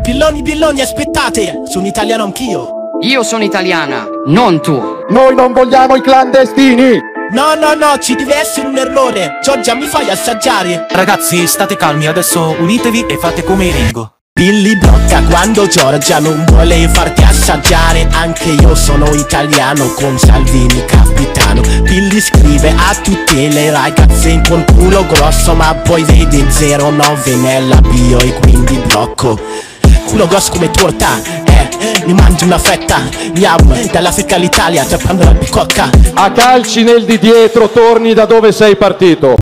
Pilloni, pilloni, aspettate, sono italiano anch'io. Io sono italiana, non tu. Noi non vogliamo i clandestini. No, no, no, ci deve essere un errore. Giorgia, mi fai assaggiare? Ragazzi, state calmi, adesso unitevi e fate come Ringo. Billy blocca quando Giorgia non vuole farti assaggiare. Anche io sono italiano con Salvini capitano. Billy scrive a tutte le ragazze col culo grosso, ma poi vede 09 nella bio e quindi blocco. Culo grosso come torta, mi mangio una fetta. Miau, dall'Africa all'Italia, te prendo la bicocca. A calci nel di dietro torni da dove sei partito.